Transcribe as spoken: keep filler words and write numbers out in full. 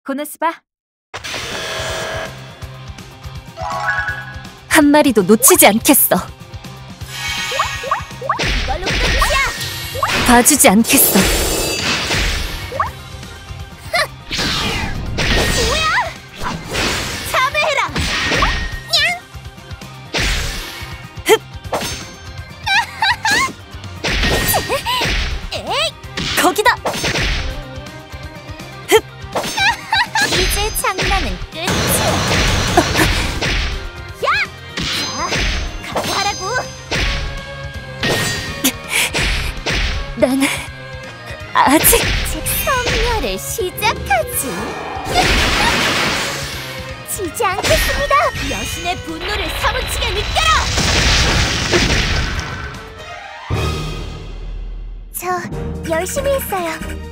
코노스바. 한 마리도 놓치지 않겠어. 이걸로 끝이야. 봐주지 않겠어. 뭐야? 참여해라. 냥. 흡. 에이, 거기다. 흡. 이제 장난은 끝이야. 야! 자, 각오하라고. 난 아직 성녀를 시작하지. 지지 않겠습니다. 여신의 분노를 사무치게 느껴라. 저 열심히 했어요.